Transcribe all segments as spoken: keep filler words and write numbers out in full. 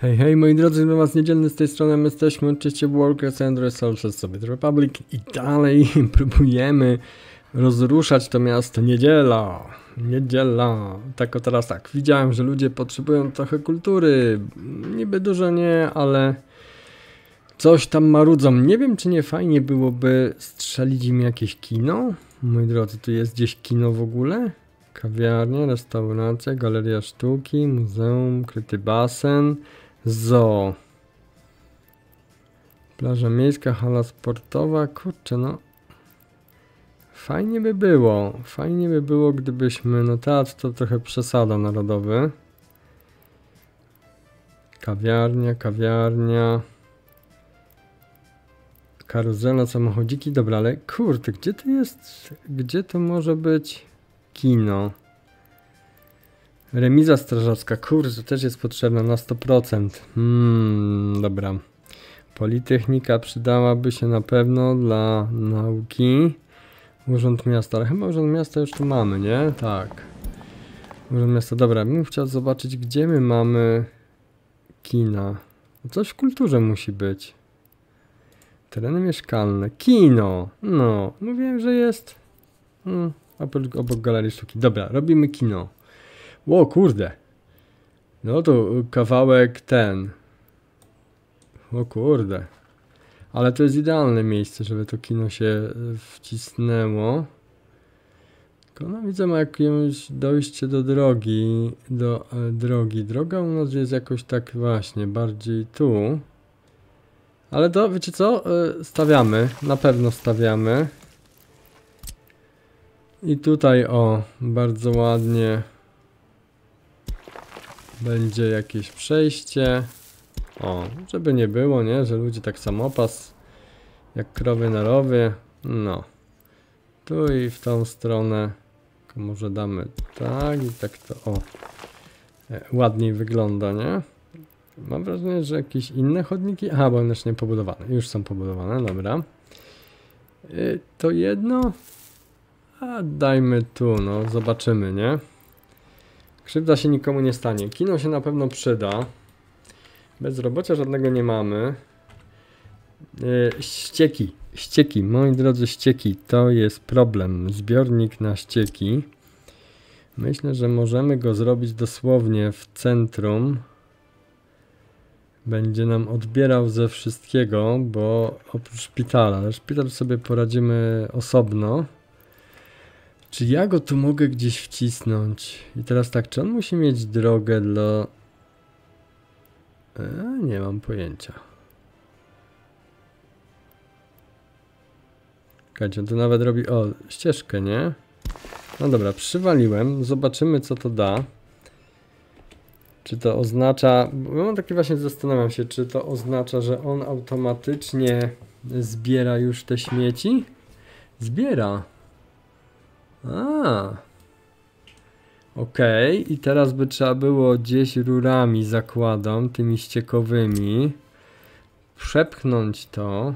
Hej, hej moi drodzy, do was niedzielny z tej strony, my jesteśmy oczywiście Workers and Resources Soviet Republic i dalej próbujemy rozruszać to miasto. Niedziela, niedziela, tak o teraz tak, widziałem, że ludzie potrzebują trochę kultury, niby dużo nie, ale coś tam marudzą. Nie wiem, czy nie fajnie byłoby strzelić im jakieś kino? Moi drodzy, tu jest gdzieś kino w ogóle? Kawiarnia, restauracja, galeria sztuki, muzeum, kryty basen, zoo, plaża miejska, hala sportowa. Kurczę, no fajnie by było, fajnie by było, gdybyśmy, no teatr to trochę przesada narodowy. Kawiarnia, kawiarnia, karuzela, samochodziki, dobra, ale kurde, gdzie to jest, gdzie to może być kino? Remiza strażacka, kurde, to też jest potrzebna na sto procent. Hmm, dobra. Politechnika przydałaby się na pewno dla nauki. Urząd Miasta, ale chyba Urząd Miasta już tu mamy, nie? Tak. Urząd Miasta, dobra, bym chciał zobaczyć, gdzie my mamy kina. Coś w kulturze musi być. Tereny mieszkalne, kino. No, mówiłem, że jest. Hmm, obok, obok galerii sztuki. Dobra, robimy kino. Ło, kurde. No to kawałek ten. O kurde. Ale to jest idealne miejsce, żeby to kino się wcisnęło. Tylko no widzę, ma jakieś dojście do drogi. Do e, drogi. Droga u nas jest jakoś tak właśnie, bardziej tu. Ale to, wiecie co? E, stawiamy. Na pewno stawiamy. I tutaj, o, bardzo ładnie będzie jakieś przejście. O, żeby nie było, nie? Że ludzie tak samopas jak krowy na rowie. No. Tu i w tą stronę. Może damy tak i tak to, o. Ładniej wygląda, nie? Mam wrażenie, że jakieś inne chodniki. Aha, bo one jeszcze nie pobudowane. Już są pobudowane, dobra. I to jedno. A dajmy tu, no. Zobaczymy, nie? Krzywda się nikomu nie stanie. Kino się na pewno przyda. Bezrobocia żadnego nie mamy. Yy, ścieki. Ścieki. Moi drodzy, ścieki. To jest problem. Zbiornik na ścieki. Myślę, że możemy go zrobić dosłownie w centrum. Będzie nam odbierał ze wszystkiego, bo oprócz szpitala. Ale szpital sobie poradzimy osobno. Czy ja go tu mogę gdzieś wcisnąć? I teraz tak, czy on musi mieć drogę dla... E, nie mam pojęcia. Słuchajcie, on tu nawet robi... O, ścieżkę, nie? No dobra, przywaliłem. Zobaczymy, co to da. Czy to oznacza... Bo mam takie właśnie, zastanawiam się, czy to oznacza, że on automatycznie zbiera już te śmieci? Zbiera. A. Okej, okay. I teraz by trzeba było gdzieś rurami, zakładam, tymi ściekowymi, przepchnąć to.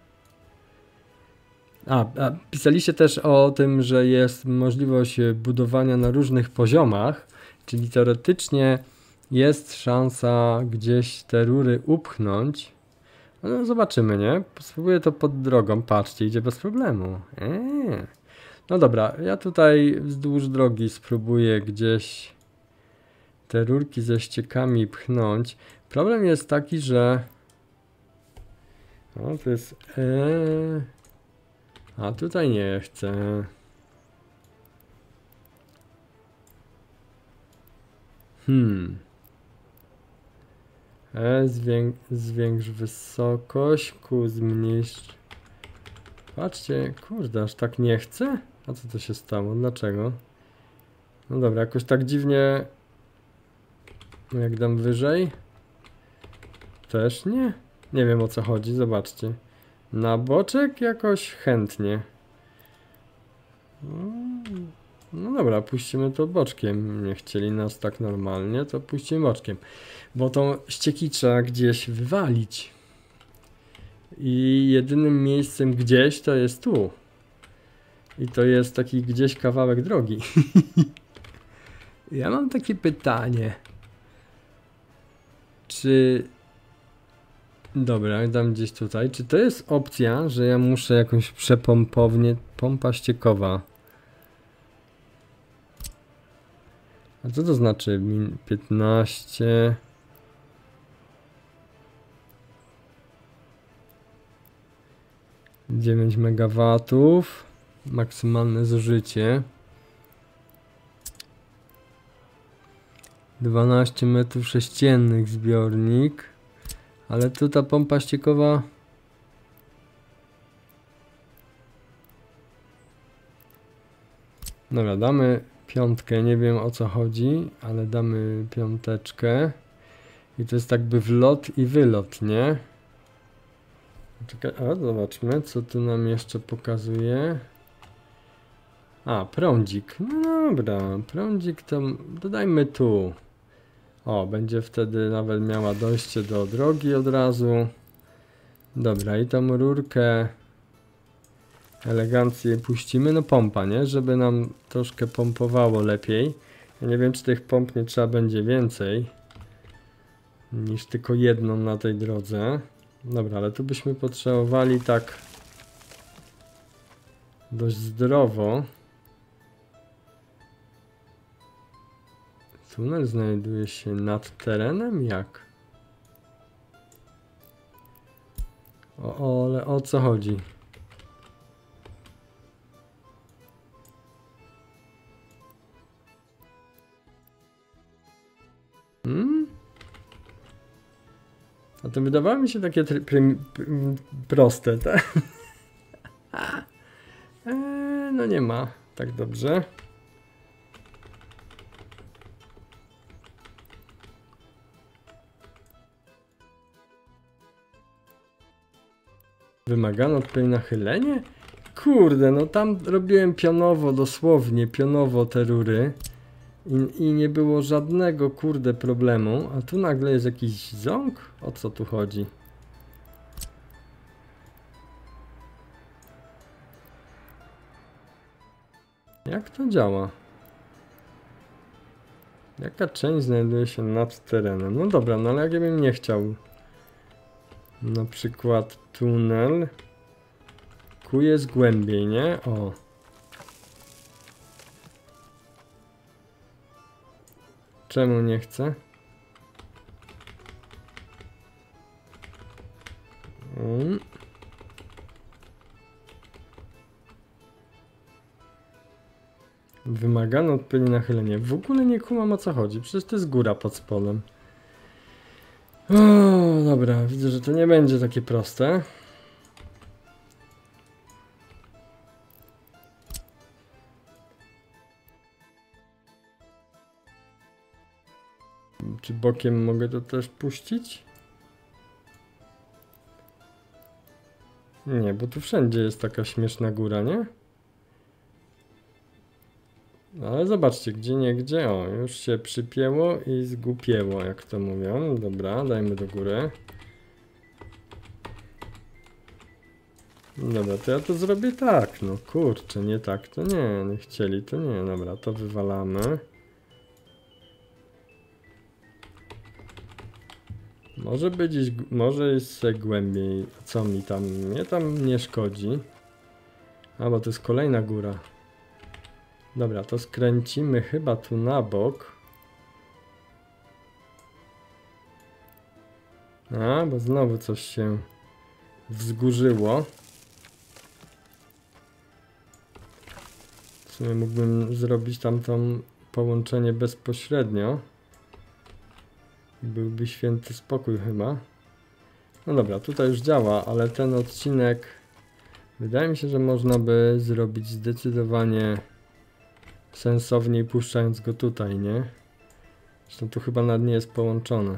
A, a pisaliście też o tym, że jest możliwość budowania na różnych poziomach, czyli teoretycznie jest szansa gdzieś te rury upchnąć. No zobaczymy, nie? Spróbuję to pod drogą, patrzcie, idzie bez problemu. Eee. No dobra, ja tutaj wzdłuż drogi spróbuję gdzieś te rurki ze ściekami pchnąć. Problem jest taki, że... O, to jest... Eee... A tutaj nie chcę. Hmm. E, zwięk zwiększ wysokość, Q zmniejsz... Patrzcie, kurde, aż tak nie chcę? A co to się stało? Dlaczego? No dobra, jakoś tak dziwnie... Jak dam wyżej? Też nie? Nie wiem, o co chodzi, zobaczcie. Na boczek jakoś chętnie. No dobra, puścimy to boczkiem. Nie chcieli nas tak normalnie, to puścimy boczkiem. Bo tą ścieki trzeba gdzieś wywalić. I jedynym miejscem gdzieś to jest tu. I to jest taki gdzieś kawałek drogi. Ja mam takie pytanie. czy... Dobra, dam gdzieś tutaj. Czy to jest opcja, że ja muszę jakąś przepompownię... Pompa ściekowa. A co to znaczy? piętnaście... dziewięć megawatów. Maksymalne zużycie. dwanaście metrów sześciennych zbiornik. Ale tu ta pompa ściekowa... Dobra, damy piątkę, nie wiem o co chodzi, ale damy piąteczkę. I to jest jakby wlot i wylot, nie? Czekaj, a zobaczmy, co tu nam jeszcze pokazuje. A, prądzik. No dobra, prądzik to dodajmy tu. O, będzie wtedy nawet miała dojście do drogi od razu. Dobra, i tą rurkę elegancję puścimy. No pompa, nie? Żeby nam troszkę pompowało lepiej. Ja nie wiem, czy tych pomp nie trzeba będzie więcej niż tylko jedną na tej drodze. Dobra, ale tu byśmy potrzebowali tak dość zdrowo. Tunel znajduje się nad terenem? Jak? O, o, ale o co chodzi? Hmm? A to wydawało mi się takie proste, tak? eee, no nie ma tak dobrze. Wymagano tutaj nachylenie? Kurde, no tam robiłem pionowo, dosłownie pionowo te rury i, i nie było żadnego, kurde, problemu, a tu nagle jest jakiś ząg? O co tu chodzi? Jak to działa? Jaka część znajduje się nad terenem? No dobra, no ale jak ja bym nie chciał na przykład tunel ku jest głębiej, nie? O. Czemu nie chcę? Um. Wymagano odpowiednie nachylenie. W ogóle nie kumam, o co chodzi. Przecież to jest góra pod spodem. O, dobra, widzę, że to nie będzie takie proste. Czy bokiem mogę to też puścić? Nie, bo tu wszędzie jest taka śmieszna góra, nie? Ale zobaczcie, gdzie nie gdzie, o, już się przypięło i zgłupięło, jak to mówią. Dobra, dajmy do góry. Dobra, to ja to zrobię tak, no kurczę, nie tak, to nie, nie chcieli, to nie, dobra, to wywalamy. Może być gdzieś, może jest głębiej, co mi tam, mnie tam nie szkodzi. A, bo to jest kolejna góra. Dobra, to skręcimy chyba tu na bok. A, bo znowu coś się wzgórzyło. W sumie mógłbym zrobić tamto połączenie bezpośrednio. I byłby święty spokój chyba. No dobra, tutaj już działa, ale ten odcinek wydaje mi się, że można by zrobić zdecydowanie sensowniej, puszczając go tutaj, nie? Zresztą tu chyba nawet nie jest połączone.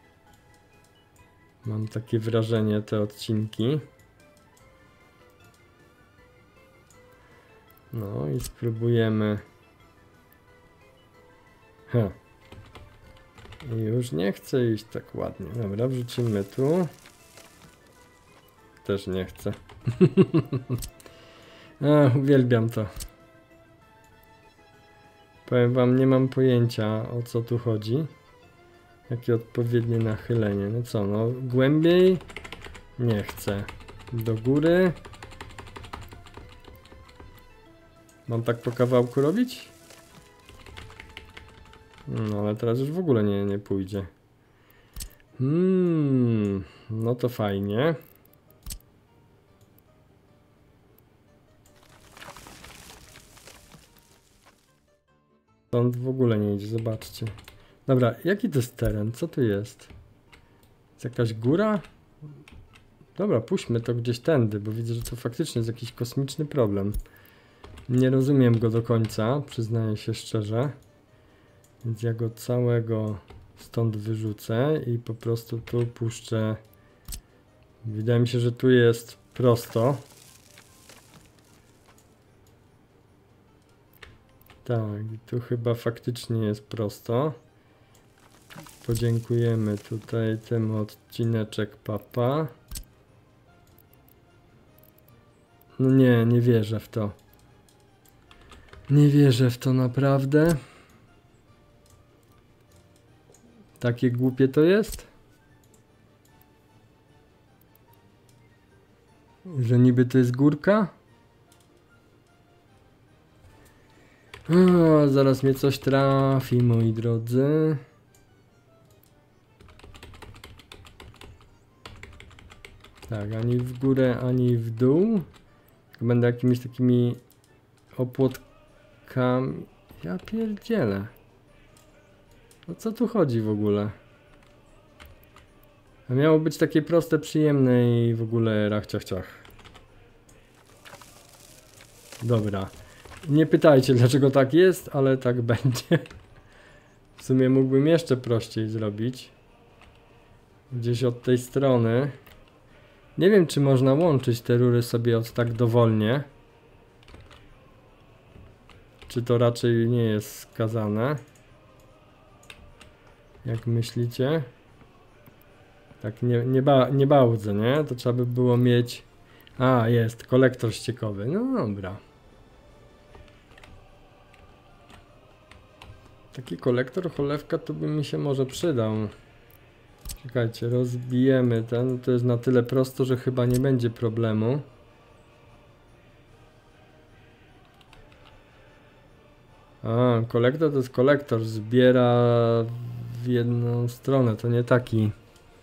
Mam takie wrażenie, te odcinki. No i spróbujemy. Ha. I już nie chcę iść tak ładnie. Dobra, wrzucimy tu. Też nie chcę. A, uwielbiam to. Powiem wam, nie mam pojęcia, o co tu chodzi. Jakie odpowiednie nachylenie. No co, no głębiej? Nie chcę. Do góry. Mam tak po kawałku robić? No ale teraz już w ogóle nie, nie pójdzie. Hmm, no to fajnie. Stąd w ogóle nie idzie, zobaczcie. Dobra, jaki to jest teren? Co tu jest? Jest jakaś góra? Dobra, puśćmy to gdzieś tędy, bo widzę, że to faktycznie jest jakiś kosmiczny problem. Nie rozumiem go do końca, przyznaję się szczerze. Więc ja go całego stąd wyrzucę i po prostu tu puszczę. Wydaje mi się, że tu jest prosto. Tak, i tu chyba faktycznie jest prosto. Podziękujemy tutaj temu odcineczek papa. No nie, nie wierzę w to. Nie wierzę w to naprawdę. Takie głupie to jest? Że niby to jest górka? O, zaraz mnie coś trafi, moi drodzy. Tak, ani w górę, ani w dół. Będę jakimiś takimi opłotkami. Ja pierdzielę. O co tu chodzi w ogóle? A miało być takie proste, przyjemne i w ogóle rach ciach ciach. Dobra. Nie pytajcie dlaczego tak jest, ale tak będzie. W sumie mógłbym jeszcze prościej zrobić. Gdzieś od tej strony. Nie wiem, czy można łączyć te rury sobie od tak dowolnie. Czy to raczej nie jest skazane? Jak myślicie? Tak nie, nie, ba, nie bardzo, nie? To trzeba by było mieć... A, jest, kolektor ściekowy. No dobra. Taki kolektor, cholewka, to by mi się może przydał. Czekajcie, rozbijemy ten. To jest na tyle prosto, że chyba nie będzie problemu. A, kolektor to jest kolektor. Zbiera w jedną stronę. To nie taki.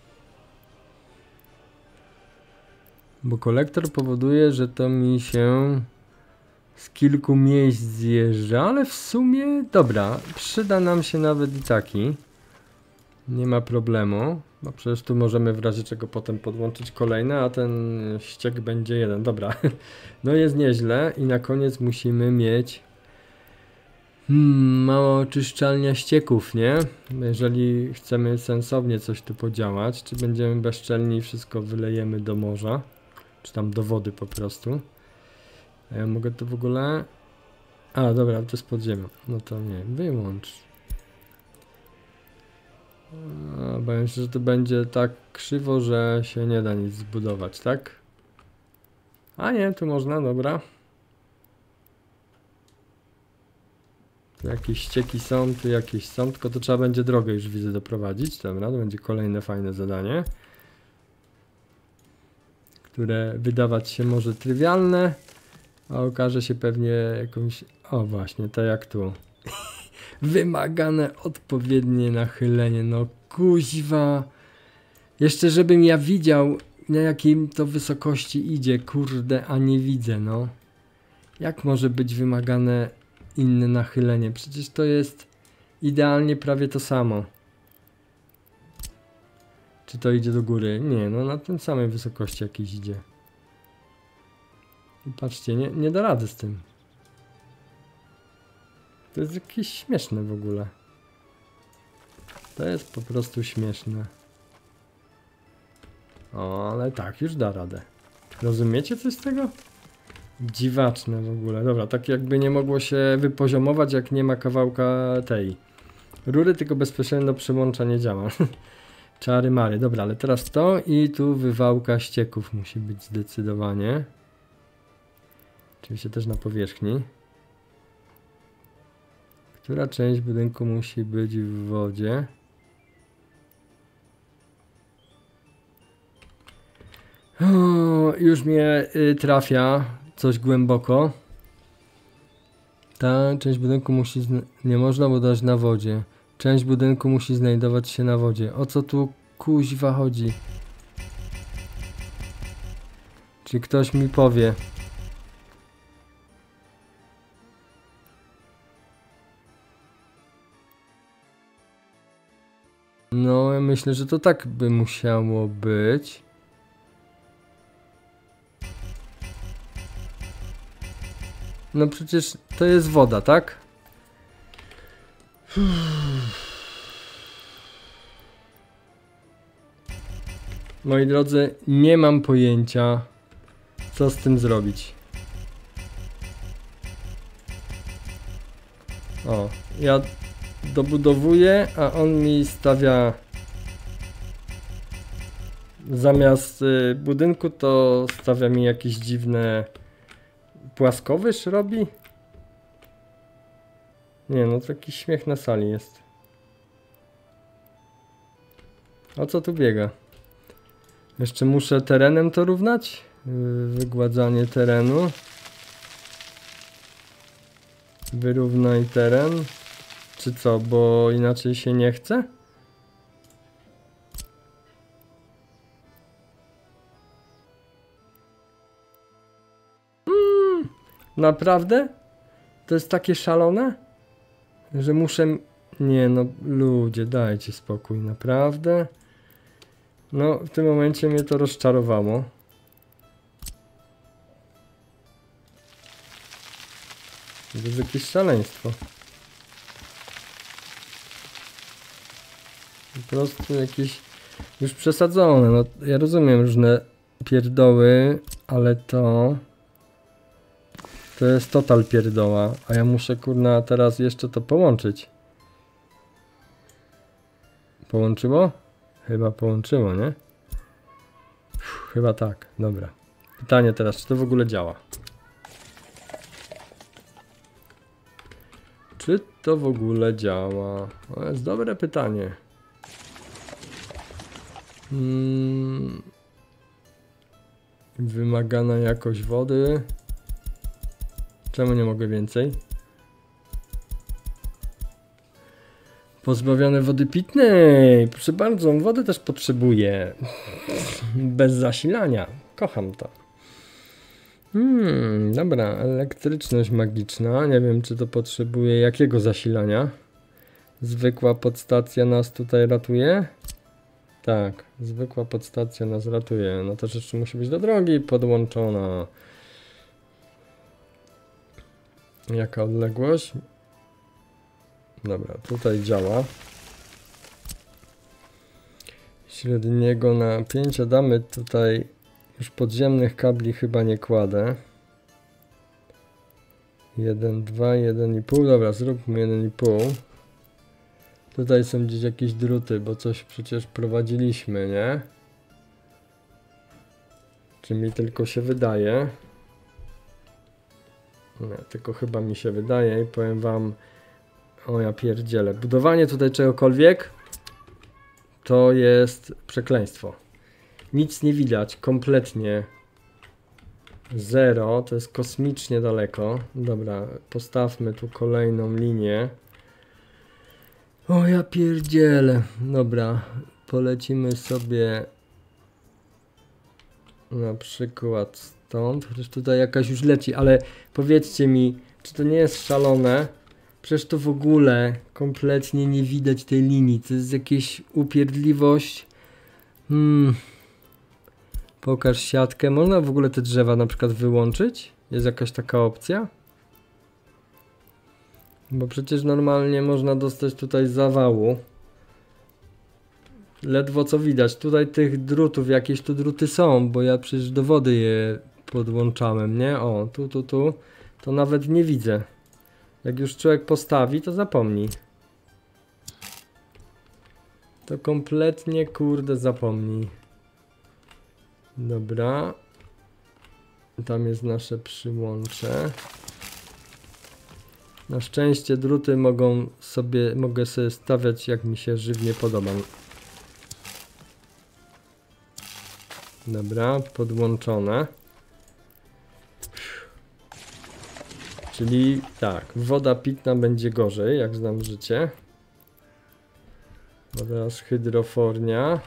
Bo kolektor powoduje, że to mi się z kilku miejsc zjeżdża, ale w sumie dobra, przyda nam się nawet i taki. Nie ma problemu, bo przecież tu możemy w razie czego potem podłączyć kolejne, a ten ściek będzie jeden. Dobra, no jest nieźle i na koniec musimy mieć hmm, mała oczyszczalnia ścieków, nie? Jeżeli chcemy sensownie coś tu podziałać, czy będziemy bezczelni i wszystko wylejemy do morza, czy tam do wody po prostu. A ja mogę to w ogóle... A, dobra, to jest podziemia. No to nie, wyłącz. A, boję się, że to będzie tak krzywo, że się nie da nic zbudować, tak? A nie, tu można, dobra. Tu jakieś ścieki są, tu jakieś są, tylko to trzeba będzie drogę już widzę doprowadzić. Dobra, to będzie kolejne fajne zadanie, które wydawać się może trywialne, a okaże się pewnie jakąś... O właśnie, tak jak tu. Wymagane odpowiednie nachylenie. No kuźwa. Jeszcze żebym ja widział, na jakim to wysokości idzie. Kurde, a nie widzę, no. Jak może być wymagane inne nachylenie? Przecież to jest idealnie prawie to samo. Czy to idzie do góry? Nie, no na tym samej wysokości jakiś idzie. I patrzcie, nie, nie da rady z tym. To jest jakieś śmieszne w ogóle. To jest po prostu śmieszne. O, ale tak, już da radę. Rozumiecie coś z tego? Dziwaczne w ogóle. Dobra, tak jakby nie mogło się wypoziomować, jak nie ma kawałka tej rury, tylko bezpośrednio przyłącza nie działa. Czary mary. Dobra, ale teraz to i tu wywałka ścieków musi być zdecydowanie. Oczywiście też na powierzchni. Która część budynku musi być w wodzie? O, już mnie y, trafia coś głęboko. Ta część budynku musi... Nie można budować na wodzie. Część budynku musi znajdować się na wodzie. O co tu kuźwa chodzi? Czy ktoś mi powie? No, ja myślę, że to tak by musiało być. No przecież to jest woda, tak? Moi drodzy, nie mam pojęcia, co z tym zrobić. O, ja dobudowuję, a on mi stawia zamiast y, budynku, to stawia mi jakieś dziwne płaskowyż robi? Nie, no to jakiś śmiech na sali jest. O co tu biega? Jeszcze muszę terenem to równać? Wygładzanie terenu. Wyrównaj teren. Czy co, bo inaczej się nie chce? Mm, naprawdę? To jest takie szalone? Że muszę... Nie no, ludzie, dajcie spokój, naprawdę. No, w tym momencie mnie to rozczarowało. To jest jakieś szaleństwo. Po prostu jakieś już przesadzone. No, ja rozumiem różne pierdoły, ale to... To jest total pierdoła, a ja muszę kurna teraz jeszcze to połączyć. Połączyło? Chyba połączyło, nie? Uff, chyba tak, dobra. Pytanie teraz, czy to w ogóle działa? Czy to w ogóle działa? To jest dobre pytanie. Hmm. Wymagana jakość wody. Czemu nie mogę więcej? Pozbawione wody pitnej. Proszę bardzo, wodę też potrzebuję. Bez zasilania. Kocham to. Hmm, dobra, elektryczność magiczna. Nie wiem, czy to potrzebuje jakiego zasilania. Zwykła podstacja nas tutaj ratuje? Tak, zwykła podstacja nas ratuje. No to jeszcze musi być do drogi podłączona. Jaka odległość? Dobra, tutaj działa. Średniego napięcia damy tutaj. Już podziemnych kabli chyba nie kładę. jeden, dwa, jeden i pół. Dobra, zróbmy jeden i pół. Tutaj są gdzieś jakieś druty, bo coś przecież prowadziliśmy, nie? Czy mi tylko się wydaje? Nie, tylko chyba mi się wydaje i powiem wam, o ja pierdzielę, budowanie tutaj czegokolwiek to jest przekleństwo. Nic nie widać, kompletnie zero, to jest kosmicznie daleko. Dobra, postawmy tu kolejną linię. O ja pierdzielę. Dobra, polecimy sobie na przykład stąd, chociaż tutaj jakaś już leci, ale powiedzcie mi, czy to nie jest szalone? Przecież to w ogóle kompletnie nie widać tej linii, to jest jakaś upierdliwość. Hmm. Pokaż siatkę, można w ogóle te drzewa na przykład wyłączyć? Jest jakaś taka opcja? Bo przecież normalnie można dostać tutaj zawału. Ledwo co widać. Tutaj tych drutów, jakieś tu druty są, bo ja przecież do wody je podłączałem, nie? O, tu, tu, tu. To nawet nie widzę. Jak już człowiek postawi, to zapomni. To kompletnie, kurde, zapomnij. Dobra. Tam jest nasze przyłącze. Na szczęście druty mogą sobie, mogę sobie stawiać jak mi się żywnie podoba. Dobra, podłączone. Czyli tak, woda pitna będzie gorzej, jak znam życie. Bo teraz hydrofornia.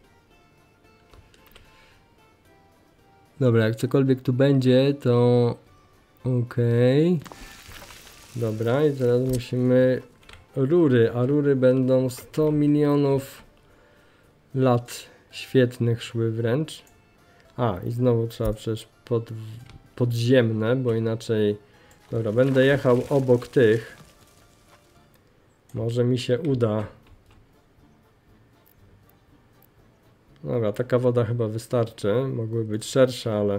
Dobra, jak cokolwiek tu będzie, to okej. Okay. Dobra, i teraz musimy rury, a rury będą sto milionów lat świetnych szły wręcz. A, i znowu trzeba przecież pod, podziemne, bo inaczej... Dobra, będę jechał obok tych. Może mi się uda. Dobra, taka woda chyba wystarczy. Mogły być szersze, ale...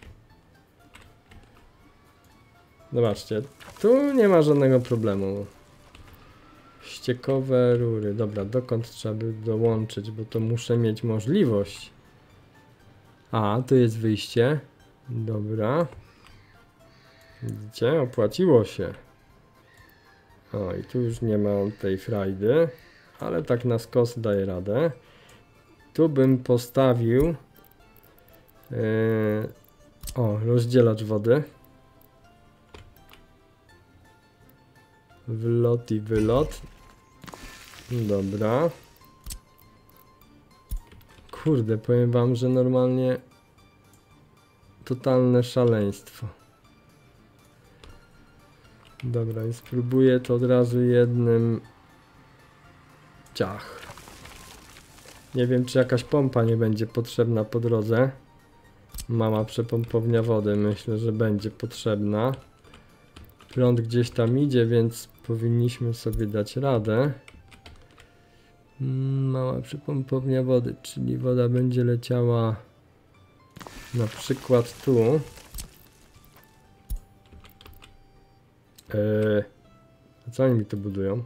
Zobaczcie, tu nie ma żadnego problemu. Ściekowe rury. Dobra, dokąd trzeba by dołączyć, bo to muszę mieć możliwość. A, tu jest wyjście. Dobra. Widzicie, opłaciło się. O, i tu już nie ma tej frajdy, ale tak na skos daje radę. Tu bym postawił yy, o, rozdzielacz wody. Wlot i wylot. Dobra. Kurde, powiem wam, że normalnie totalne szaleństwo. Dobra, i spróbuję to od razu jednym ciach. Nie wiem, czy jakaś pompa nie będzie potrzebna po drodze. Mama przepompownia wody, myślę, że będzie potrzebna. Prąd gdzieś tam idzie, więc powinniśmy sobie dać radę. Mała przepompownia wody, czyli woda będzie leciała na przykład tu. Eee, a co oni mi tu budują?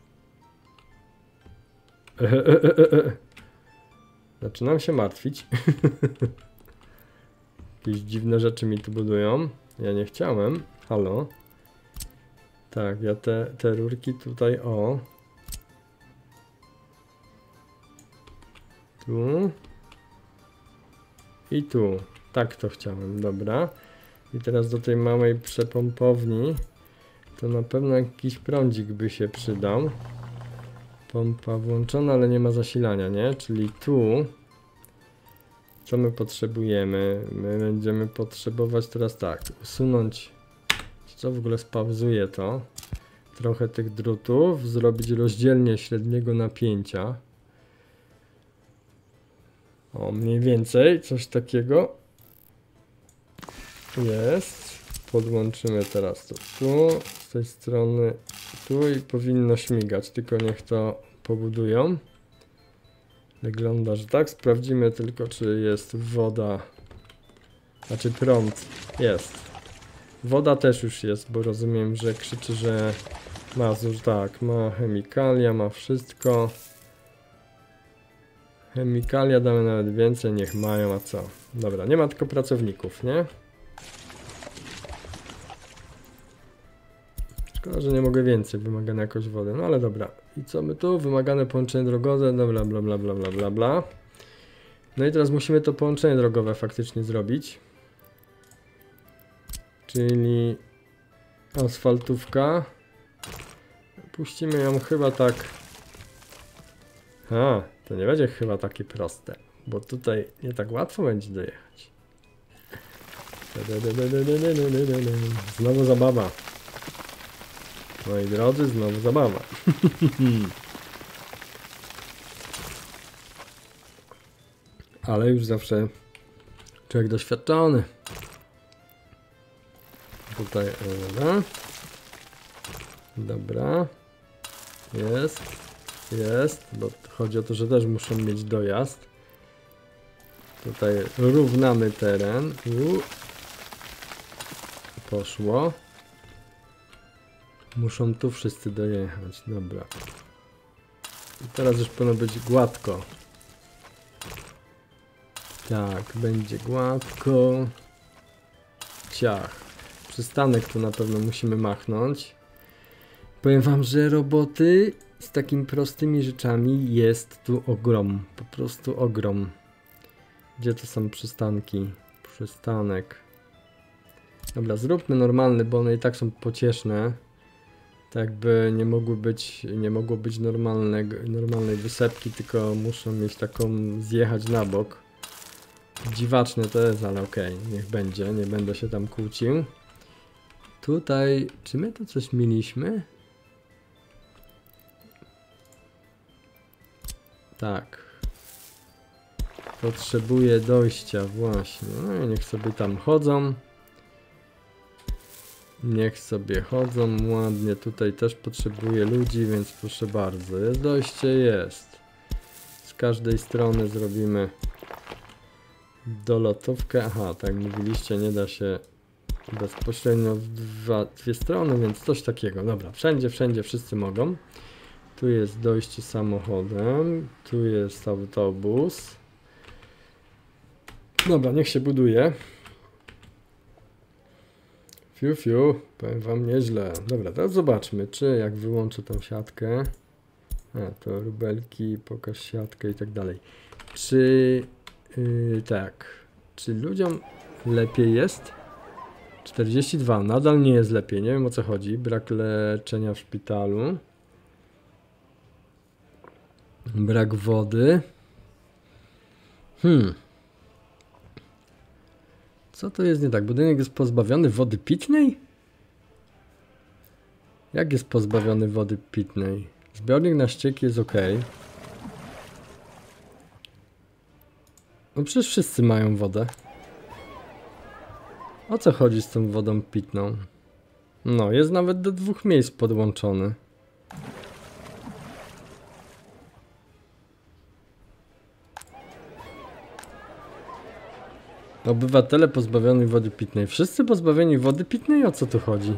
Eee, eee, eee. Zaczynam się martwić. Jakieś dziwne rzeczy mi tu budują. Ja nie chciałem. Halo. Tak, ja te, te rurki tutaj, o. Tu. I tu. Tak to chciałem, dobra. I teraz do tej małej przepompowni to na pewno jakiś prądzik by się przydał. Pompa włączona, ale nie ma zasilania, nie? Czyli tu. Co my potrzebujemy? My będziemy potrzebować teraz tak, usunąć, co w ogóle spauzuje to, trochę tych drutów, zrobić rozdzielnie średniego napięcia. O, mniej więcej coś takiego jest. Podłączymy teraz to tu, z tej strony tu i powinno śmigać, tylko niech to pobudują. Wygląda, że tak. Sprawdzimy tylko, czy jest woda, znaczy prąd. Jest. Woda też już jest, bo rozumiem, że krzyczy, że ma zuż, tak, ma chemikalia, ma wszystko. Chemikalia damy nawet więcej, niech mają, a co? Dobra, nie ma tylko pracowników, nie? Szkoda, że nie mogę więcej, wymagane jakoś wody, no ale dobra. I co my tu? Wymagane połączenie drogowe, dobra, bla bla bla bla bla bla. No i teraz musimy to połączenie drogowe faktycznie zrobić. Czyli asfaltówka. Puścimy ją chyba tak. A, to nie będzie chyba takie proste, bo tutaj nie tak łatwo będzie dojechać. Znowu zabawa. Moi drodzy, znowu zabawa. Ale już zawsze człowiek doświadczony. Tutaj, dobra. Dobra. Jest. Jest. Bo chodzi o to, że też muszą mieć dojazd. Tutaj równamy teren. U. Poszło. Muszą tu wszyscy dojechać. Dobra. I teraz już powinno być gładko. Tak, będzie gładko. Ciach. Przystanek tu na pewno musimy machnąć. Powiem wam, że roboty z takimi prostymi rzeczami jest tu ogrom. Po prostu ogrom. Gdzie to są przystanki? Przystanek. Dobra, zróbmy normalny, bo one i tak są pocieszne. Tak jakby nie mogły być, nie mogło być normalnego, normalnej wysepki, tylko muszą mieć taką zjechać na bok. Dziwaczne to jest, ale okej, okay, niech będzie, nie będę się tam kłócił. Tutaj, czy my tu coś mieliśmy? Tak. Potrzebuję dojścia, właśnie. No i niech sobie tam chodzą. Niech sobie chodzą ładnie. Tutaj też potrzebuję ludzi, więc proszę bardzo. Jest dojście, jest. Z każdej strony zrobimy dolotówkę. Aha, tak jak mówiliście, nie da się bezpośrednio w dwa, dwie strony, więc coś takiego. Dobra, wszędzie, wszędzie wszyscy mogą. Tu jest dojście samochodem. Tu jest autobus. Dobra, niech się buduje. Fiu, fiu, powiem wam nieźle. Dobra, teraz zobaczmy, czy jak wyłączę tą siatkę. A, to rubelki, pokaż siatkę i tak dalej. Czy yy, tak, czy ludziom lepiej jest? czterdzieści dwa, nadal nie jest lepiej, nie wiem o co chodzi. Brak leczenia w szpitalu. Brak wody. Hmm. Co to jest nie tak? Budynek jest pozbawiony wody pitnej? Jak jest pozbawiony wody pitnej? Zbiornik na ścieki jest ok. No przecież wszyscy mają wodę. O co chodzi z tą wodą pitną? No, jest nawet do dwóch miejsc podłączony. Obywatele pozbawieni wody pitnej. Wszyscy pozbawieni wody pitnej? O co tu chodzi?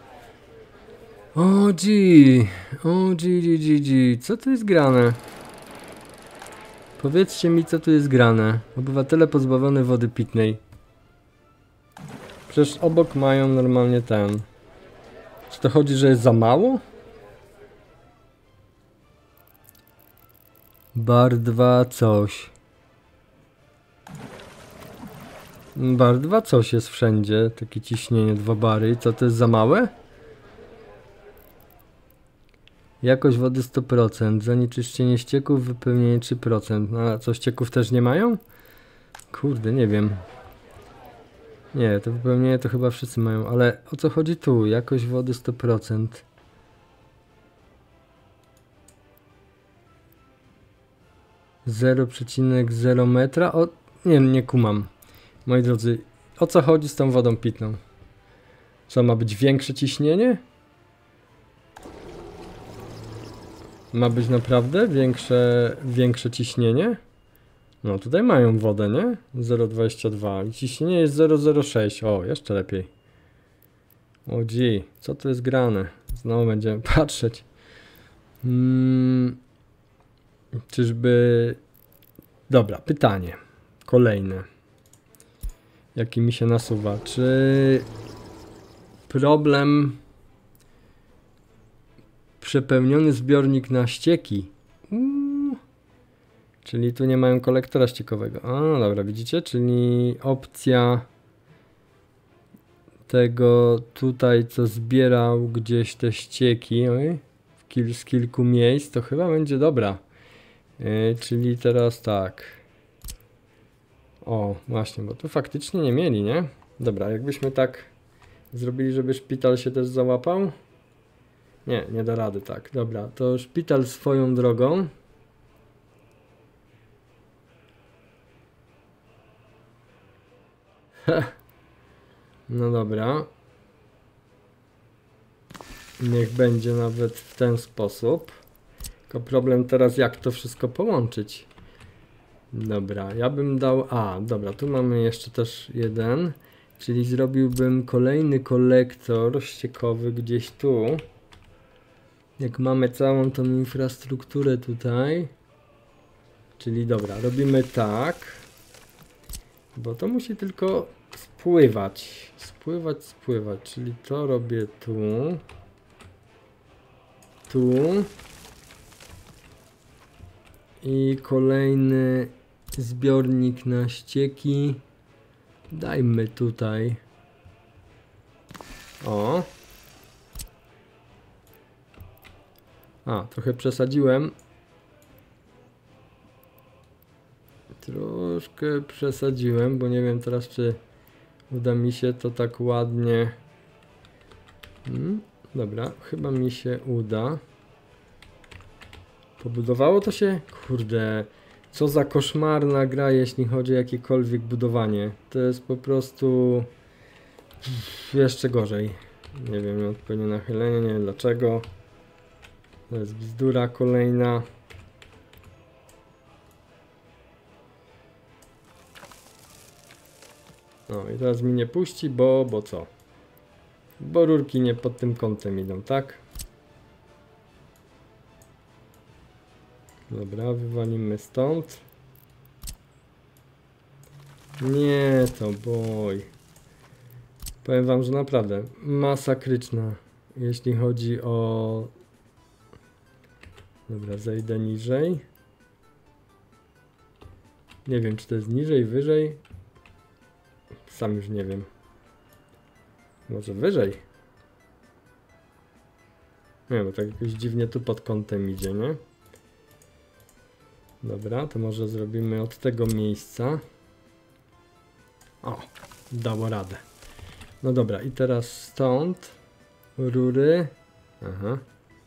O gee, o gee, gee, gee, gee. Co tu jest grane? Powiedzcie mi, co tu jest grane. Obywatele pozbawione wody pitnej. Przecież obok mają normalnie ten. Czy to chodzi, że jest za mało? Bar dwa coś. Bar dwa coś jest wszędzie. Takie ciśnienie, dwa bary. Co to jest za małe? Jakość wody sto procent. Zanieczyszczenie ścieków, wypełnienie trzy procent. No a co, ścieków też nie mają? Kurde, nie wiem. Nie, to wypełnienie to chyba wszyscy mają, ale o co chodzi tu? Jakość wody sto procent. zero przecinek zero metra? O, nie, nie kumam. Moi drodzy, o co chodzi z tą wodą pitną? Co, ma być większe ciśnienie? Ma być naprawdę większe, większe ciśnienie? No tutaj mają wodę, nie? zero przecinek dwadzieścia dwa i ciśnienie jest zero przecinek zero sześć. O, jeszcze lepiej. O gee, co tu jest grane? Znowu będziemy patrzeć. Hmm, czyżby... Dobra, pytanie. Kolejne. Jaki mi się nasuwa. Czy problem... Przepełniony zbiornik na ścieki. Uuu. Czyli tu nie mają kolektora ściekowego. A, dobra, widzicie? Czyli opcja tego tutaj, co zbierał gdzieś te ścieki oj, w kil z kilku miejsc, to chyba będzie dobra. Yy, czyli teraz tak. O, właśnie, bo tu faktycznie nie mieli, nie? Dobra, jakbyśmy tak zrobili, żeby szpital się też załapał. Nie, nie da rady, tak. Dobra, to szpital swoją drogą. No dobra. Niech będzie nawet w ten sposób. Tylko problem teraz, jak to wszystko połączyć. Dobra, ja bym dał... A, dobra, tu mamy jeszcze też jeden. Czyli zrobiłbym kolejny kolektor ściekowy gdzieś tu. Jak mamy całą tą infrastrukturę tutaj. Czyli dobra, robimy tak. Bo to musi tylko spływać. Spływać, spływać. Czyli to robię tu. Tu. I kolejny Zbiornik na ścieki. Dajmy tutaj. O. A, trochę przesadziłem. Troszkę przesadziłem, bo nie wiem teraz, czy uda mi się to tak ładnie. Hmm, dobra, chyba mi się uda. Pobudowało to się? Kurde, co za koszmarna gra, jeśli chodzi o jakiekolwiek budowanie. To jest po prostu jeszcze gorzej. Nie wiem, odpowiednie nachylenie, nie wiem dlaczego. To jest bzdura kolejna. No i teraz mi nie puści, bo, bo co? Bo rurki nie pod tym kątem idą, tak? Dobra, wywalimy stąd. Nie, to boj. Powiem wam, że naprawdę masakryczna, jeśli chodzi o... Dobra, zejdę niżej. Nie wiem, czy to jest niżej, wyżej. Sam już nie wiem. Może wyżej? Nie, bo tak jakoś dziwnie tu pod kątem idzie, nie? Dobra, to może zrobimy od tego miejsca. O, dało radę. No dobra, i teraz stąd rury. Aha.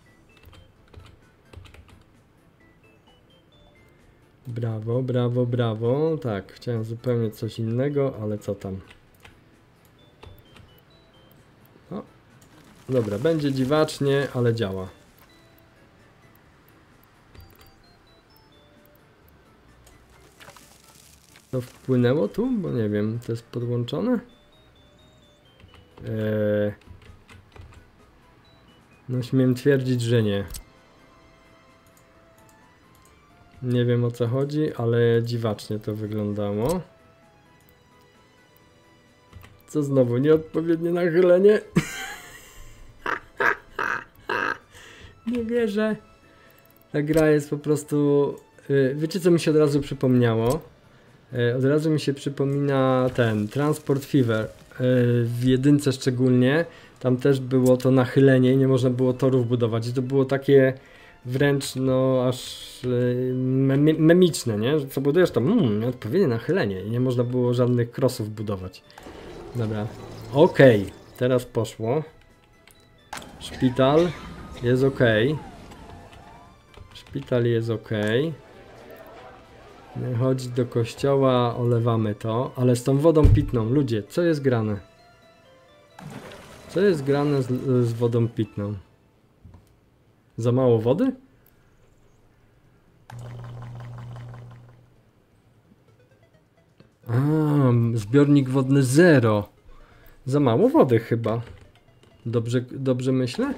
Brawo, brawo, brawo. Tak, chciałem zupełnie coś innego, ale co tam. O, dobra, będzie dziwacznie, ale działa. To wpłynęło tu? Bo nie wiem, to jest podłączone? Eee... No śmiem twierdzić, że nie. Nie wiem, o co chodzi, ale dziwacznie to wyglądało. Co znowu, nieodpowiednie nachylenie? Nie wierzę. Ta gra jest po prostu... Wiecie, co mi się od razu przypomniało? Od razu mi się przypomina ten Transport Fever. W jedynce szczególnie. Tam też było to nachylenie i nie można było torów budować. I to było takie wręcz no aż mem memiczne, nie? Że co budujesz tam, mm, nieodpowiednie nachylenie i nie można było żadnych crossów budować. Dobra. Okej. Okay. Teraz poszło. Szpital jest ok. Szpital jest ok. Chodź do kościoła, olewamy to, ale z tą wodą pitną, ludzie, co jest grane? Co jest grane z, z wodą pitną? Za mało wody? A, zbiornik wodny zero. Za mało wody chyba. Dobrze, dobrze myślę?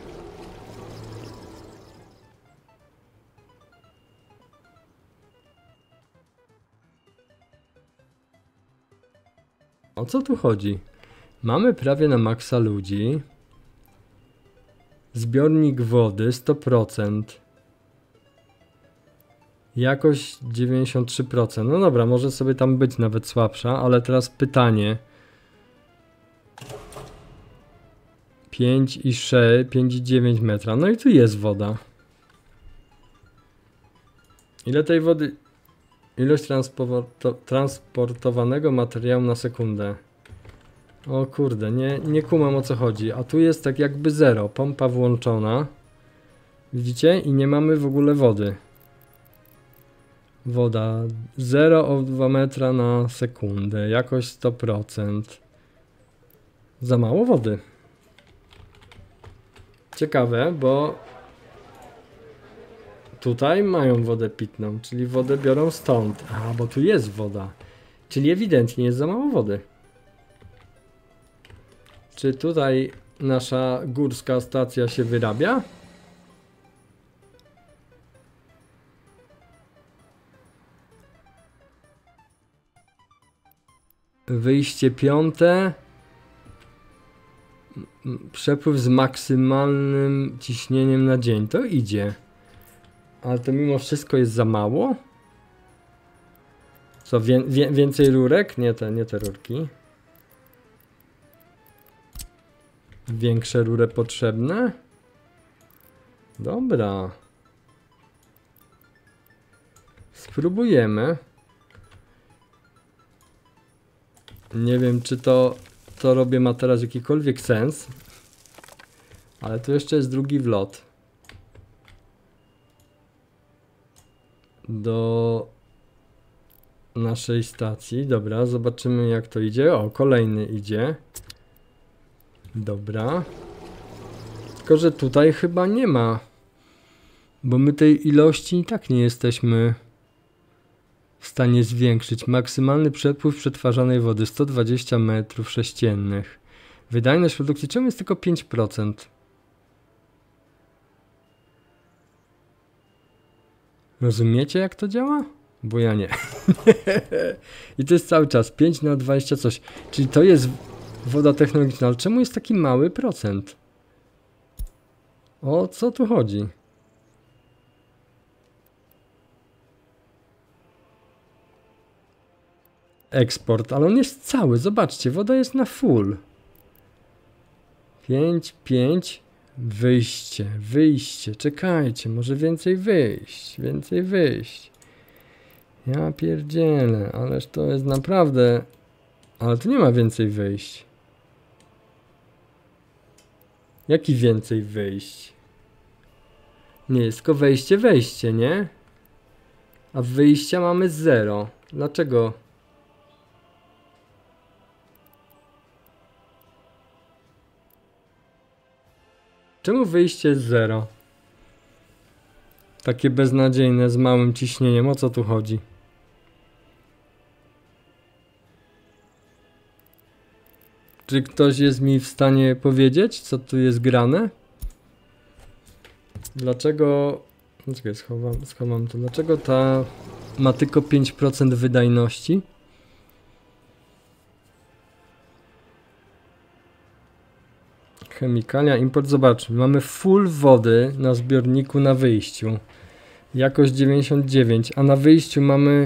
O co tu chodzi? Mamy prawie na maksa ludzi. Zbiornik wody sto procent. Jakość dziewięćdziesiąt trzy procent. No dobra, może sobie tam być nawet słabsza, ale teraz pytanie. pięć i sześć, pięć i dziewięć metra. No i tu jest woda. Ile tej wody... Ilość transporto transportowanego materiału na sekundę. O kurde, nie, nie kumam, o co chodzi. A tu jest tak jakby zero. Pompa włączona. Widzicie? I nie mamy w ogóle wody. Woda zero o dwa metra na sekundę. Jakość sto procent. Za mało wody. Ciekawe, bo tutaj mają wodę pitną, czyli wodę biorą stąd. A, bo tu jest woda. Czyli ewidentnie jest za mało wody. Czy tutaj nasza górska stacja się wyrabia? Wyjście piąte. Przepływ z maksymalnym ciśnieniem na dzień. To idzie. Ale to mimo wszystko jest za mało? Co, wie, wie, więcej rurek? Nie te, nie te rurki. Większe rury potrzebne? Dobra. Spróbujemy. Nie wiem, czy to, to robię ma teraz jakikolwiek sens. Ale tu jeszcze jest drugi wlot. Do naszej stacji. Dobra, zobaczymy jak to idzie. O, kolejny idzie. Dobra. Tylko, że tutaj chyba nie ma. Bo my tej ilości i tak nie jesteśmy w stanie zwiększyć. Maksymalny przepływ przetwarzanej wody sto dwadzieścia metrów sześciennych. Wydajność produkcji czemu jest tylko pięć procent? Rozumiecie jak to działa? Bo ja nie. I to jest cały czas pięć na dwadzieścia coś. Czyli to jest woda technologiczna. Ale czemu jest taki mały procent? O co tu chodzi? Eksport, ale on jest cały. Zobaczcie, woda jest na full. pięć, pięć. Wyjście, wyjście. Czekajcie, może więcej wyjść. Więcej wyjść. Ja pierdzielę, ależ to jest naprawdę... Ale tu nie ma więcej wyjść. Jaki więcej wyjść? Nie, jest tylko wejście, wejście, nie? A wyjścia mamy zero. Dlaczego? Czemu wyjście jest zero? Takie beznadziejne, z małym ciśnieniem. O co tu chodzi? Czy ktoś jest mi w stanie powiedzieć, co tu jest grane? Dlaczego... Czekaj, schowam, schowam to. Dlaczego ta ma tylko pięć procent wydajności? Chemikalia, import, zobaczmy. Mamy full wody na zbiorniku na wyjściu. Jakość dziewięćdziesiąt dziewięć, a na wyjściu mamy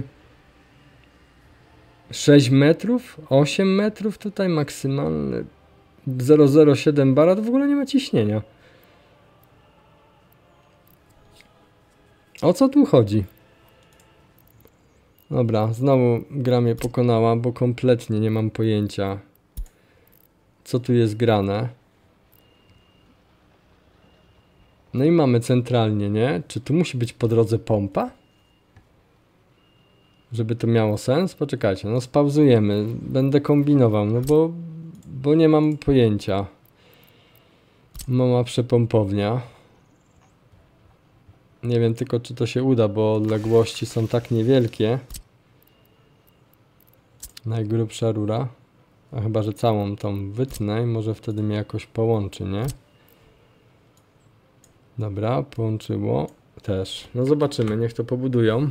sześć metrów, osiem metrów tutaj maksymalny zero zero siedem bara, to w ogóle nie ma ciśnienia. O co tu chodzi? Dobra, znowu gra mnie pokonała, bo kompletnie nie mam pojęcia, co tu jest grane. No i mamy centralnie, nie? Czy tu musi być po drodze pompa? Żeby to miało sens? Poczekajcie, no spauzujemy. Będę kombinował, no bo, bo nie mam pojęcia. Mała przepompownia. Nie wiem tylko, czy to się uda, bo odległości są tak niewielkie. Najgrubsza rura. A chyba, że całą tą wytnę i może wtedy mnie jakoś połączy, nie? Dobra, połączyło też. No zobaczymy, niech to pobudują.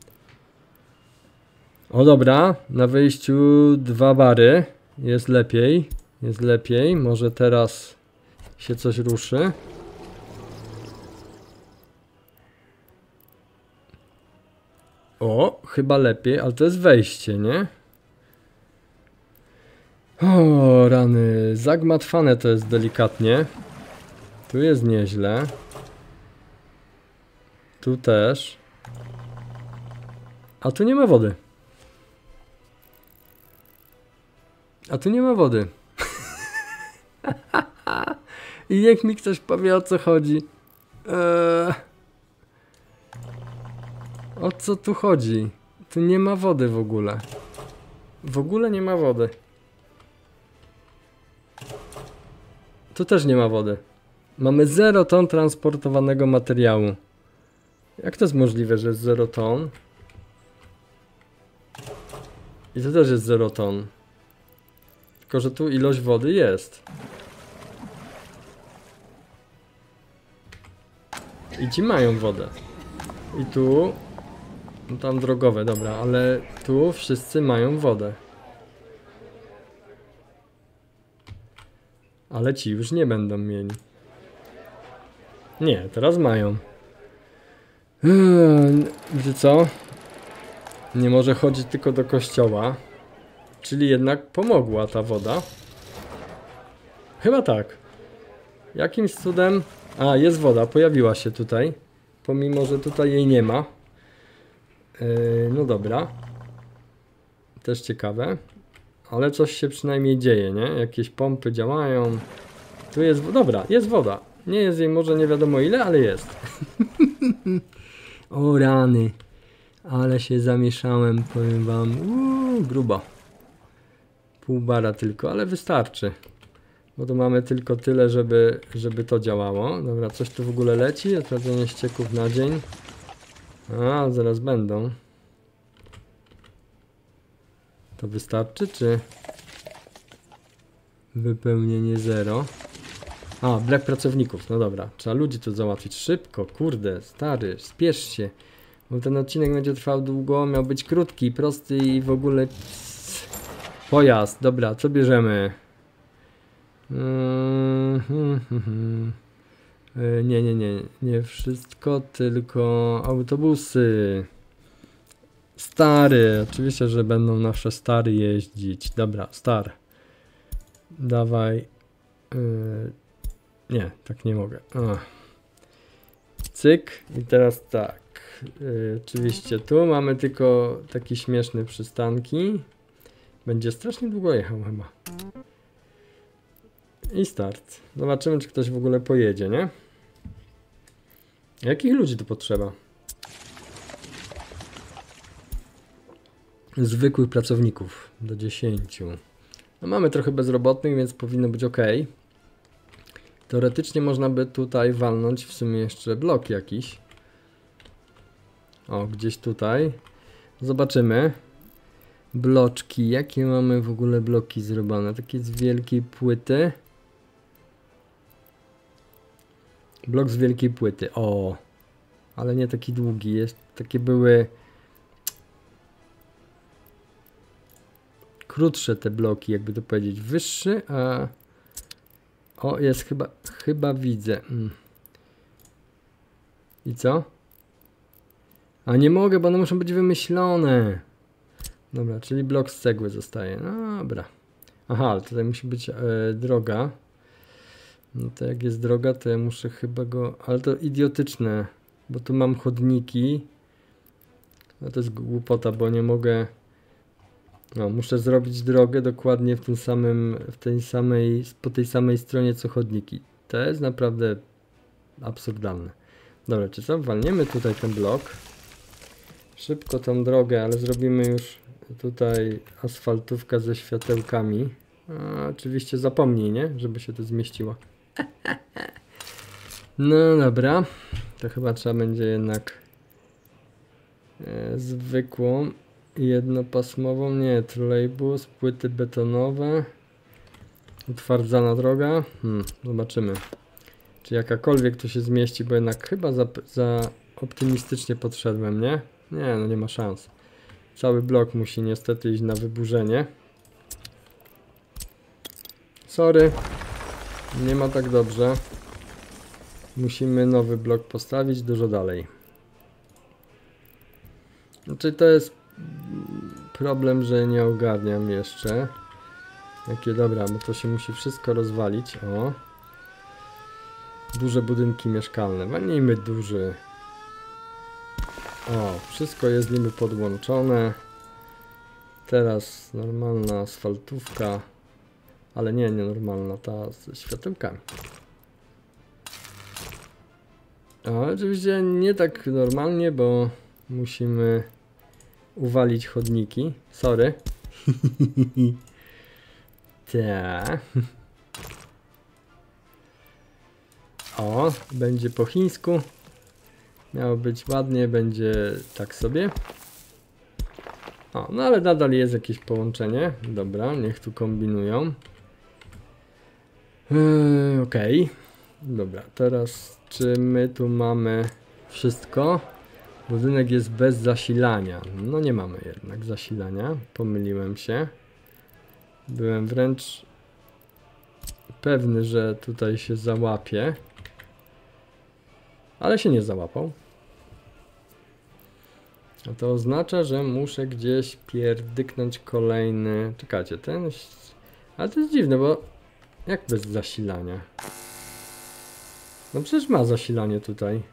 O dobra, na wyjściu dwa bary. Jest lepiej, jest lepiej. Może teraz się coś ruszy. O, chyba lepiej, ale to jest wejście, nie? O, rany. Zagmatwane to jest delikatnie. Tu jest nieźle. Tu też. A tu nie ma wody. A tu nie ma wody. I niech mi ktoś powie, o co chodzi. Eee... O co tu chodzi? Tu nie ma wody w ogóle. W ogóle nie ma wody. Tu też nie ma wody. Mamy zero ton transportowanego materiału. Jak to jest możliwe, że jest zero ton? I to też jest zero ton. Tylko, że tu ilość wody jest. I ci mają wodę. I tu... No tam drogowe, dobra, ale tu wszyscy mają wodę. Ale ci już nie będą mieli. Nie, teraz mają. Wiecie co? Nie może chodzić tylko do kościoła. Czyli jednak pomogła ta woda. Chyba tak. Jakimś cudem... A, jest woda, pojawiła się tutaj. Pomimo, że tutaj jej nie ma. Yy, no dobra. Też ciekawe. Ale coś się przynajmniej dzieje, nie? Jakieś pompy działają. Tu jest... Dobra, jest woda. Nie jest jej może nie wiadomo ile, ale jest. O rany. Ale się zamieszałem, powiem wam. Uuu, grubo. Pół bara tylko, ale wystarczy. Bo to mamy tylko tyle, żeby, żeby to działało. Dobra, coś tu w ogóle leci. Odprowadzenie ścieków na dzień. A, zaraz będą. To wystarczy, czy... Wypełnienie zero. A, brak pracowników. No dobra, trzeba ludzi to załatwić szybko. Kurde, stary, spiesz się. Bo ten odcinek będzie trwał długo. Miał być krótki, prosty i w ogóle... Pojazd, dobra, co bierzemy? Hmm, hmm, hmm. Yy, nie, nie, nie, nie wszystko, tylko autobusy. Stary, oczywiście, że będą nasze stary jeździć. Dobra, star. Dawaj. Yy, nie, tak nie mogę. Ach. Cyk i teraz tak. Yy, oczywiście tu mamy tylko takie śmieszne przystanki. Będzie strasznie długo jechał chyba. I start. Zobaczymy, czy ktoś w ogóle pojedzie, nie? Jakich ludzi tu potrzeba? Zwykłych pracowników. Do dziesięciu. No mamy trochę bezrobotnych, więc powinno być ok. Teoretycznie można by tutaj walnąć w sumie jeszcze blok jakiś. O, gdzieś tutaj. Zobaczymy. Bloczki. Jakie mamy w ogóle bloki zrobione? Takie z wielkiej płyty. Blok z wielkiej płyty. O, ale nie taki długi. Jest, takie były krótsze te bloki, jakby to powiedzieć. Wyższy, a... O, jest chyba, chyba widzę. Mm. I co? A nie mogę, bo one muszą być wymyślone. Dobra, czyli blok z cegły zostaje. No, dobra. Aha, ale tutaj musi być e, droga. No to jak jest droga, to ja muszę chyba go... Ale to idiotyczne, bo tu mam chodniki. No to jest głupota, bo nie mogę... No, muszę zrobić drogę dokładnie w tym samym, w tej samej, po tej samej stronie co chodniki. To jest naprawdę absurdalne. Dobra, czy co? Walniemy tutaj ten blok. Szybko tą drogę, ale zrobimy już tutaj asfaltówkę ze światełkami. A, oczywiście zapomnij, nie? Żeby się to zmieściło. No dobra. To chyba trzeba będzie jednak e, zwykłą jednopasmową, nie, trolejbus, płyty betonowe, utwardzana droga. Hmm, zobaczymy, czy jakakolwiek tu się zmieści, bo jednak chyba za, za optymistycznie podszedłem, nie? Nie, no nie ma szans. Cały blok musi niestety iść na wyburzenie. Sorry, nie ma tak dobrze. Musimy nowy blok postawić dużo dalej. Znaczy to jest problem, że nie ogarniam jeszcze. Jakie dobra, bo to się musi wszystko rozwalić. O. Duże budynki mieszkalne. Walnijmy duży. O, wszystko jest niby podłączone. Teraz normalna asfaltówka. Ale nie, nie normalna, ta ze światełkami. A oczywiście nie tak normalnie, bo musimy uwalić chodniki. Sorry. Ta. O, będzie po chińsku. Miało być ładnie, będzie tak sobie. O, no ale nadal jest jakieś połączenie. Dobra, niech tu kombinują. Yy, Okej. Okay. Dobra, teraz czy my tu mamy wszystko? Budynek jest bez zasilania. No nie mamy jednak zasilania. Pomyliłem się. Byłem wręcz pewny, że tutaj się załapie. Ale się nie załapał. A to oznacza, że muszę gdzieś pierdyknąć kolejny... Czekajcie, ten... Ale to jest dziwne, bo... Jak bez zasilania? No przecież ma zasilanie tutaj.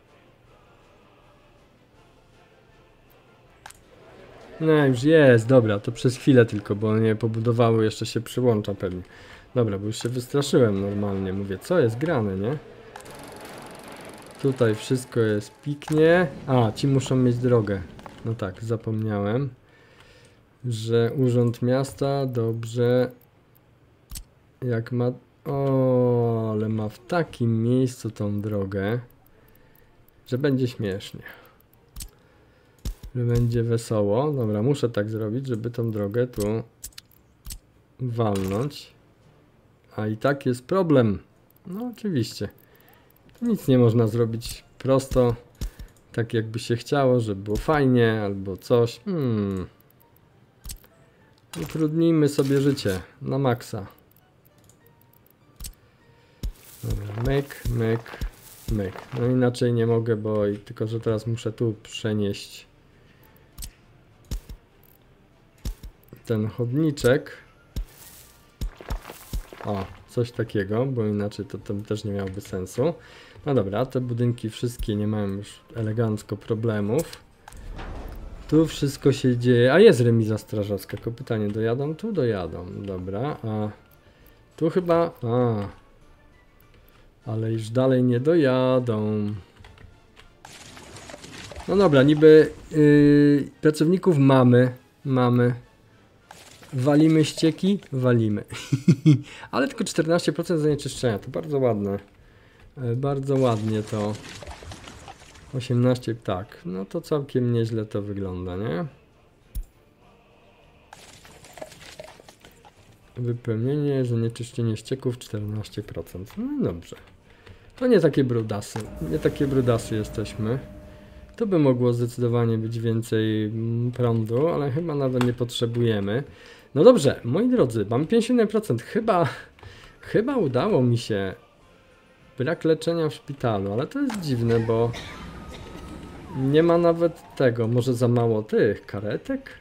No już jest, dobra, to przez chwilę tylko, bo nie pobudowały, jeszcze się przyłącza pewnie. Dobra, bo już się wystraszyłem normalnie, mówię, co jest grane, nie? Tutaj wszystko jest piknie. A, ci muszą mieć drogę. No tak, zapomniałem, że Urząd Miasta, dobrze, jak ma... O, ale ma w takim miejscu tą drogę, że będzie śmiesznie. Że będzie wesoło. Dobra, muszę tak zrobić, żeby tą drogę tu walnąć. A i tak jest problem. No oczywiście. Nic nie można zrobić prosto, tak jakby się chciało, żeby było fajnie albo coś. Hmm. Utrudnijmy sobie życie na maksa. Dobra, myk, myk, myk. No inaczej nie mogę, bo i tylko, że teraz muszę tu przenieść ten chodniczek. O, coś takiego, bo inaczej to, to też nie miałoby sensu. No dobra, te budynki wszystkie nie mają już elegancko problemów. Tu wszystko się dzieje. A jest remiza strażacka, tylko pytanie, dojadą? Tu dojadą, dobra, a tu chyba... A, ale już dalej nie dojadą. No dobra, niby yy, pracowników mamy, mamy. Walimy ścieki? Walimy. Ale tylko czternaście procent zanieczyszczenia, to bardzo ładne. Yy, bardzo ładnie to. osiemnaście, tak, no to całkiem nieźle to wygląda, nie? Wypełnienie, zanieczyszczenie ścieków czternaście procent. No dobrze. To nie takie brudasy. Nie takie brudasy jesteśmy. To by mogło zdecydowanie być więcej prądu, ale chyba nawet nie potrzebujemy. No dobrze, moi drodzy, mam pięćdziesiąt jeden procent. Chyba, chyba udało mi się. Brak leczenia w szpitalu, ale to jest dziwne, bo nie ma nawet tego. Może za mało tych karetek?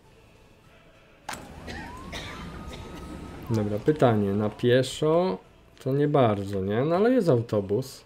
Dobra, pytanie. Na pieszo to nie bardzo, nie? No ale jest autobus.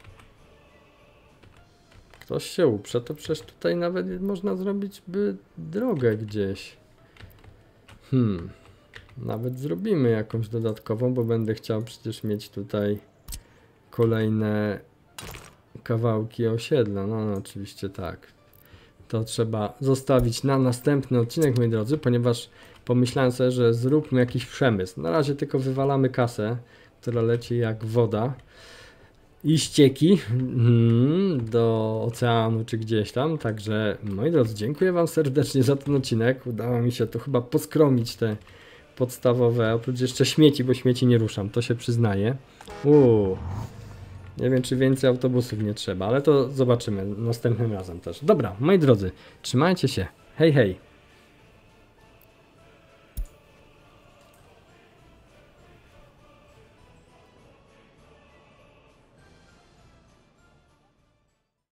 Ktoś się uprze, to przecież tutaj nawet można zrobić by drogę gdzieś. Hmm. Nawet zrobimy jakąś dodatkową, bo będę chciał przecież mieć tutaj kolejne kawałki osiedla. No, no oczywiście tak. To trzeba zostawić na następny odcinek, moi drodzy, ponieważ pomyślałem sobie, że zróbmy jakiś przemysł. Na razie tylko wywalamy kasę, która leci jak woda. I ścieki mm, do oceanu czy gdzieś tam. Także moi drodzy, dziękuję wam serdecznie za ten odcinek. Udało mi się tu chyba poskromić te podstawowe, oprócz jeszcze śmieci, bo śmieci nie ruszam, to się przyznaję. Uuu. Nie wiem, czy więcej autobusów nie trzeba, ale to zobaczymy następnym razem też. Dobra, moi drodzy, trzymajcie się. Hej, hej.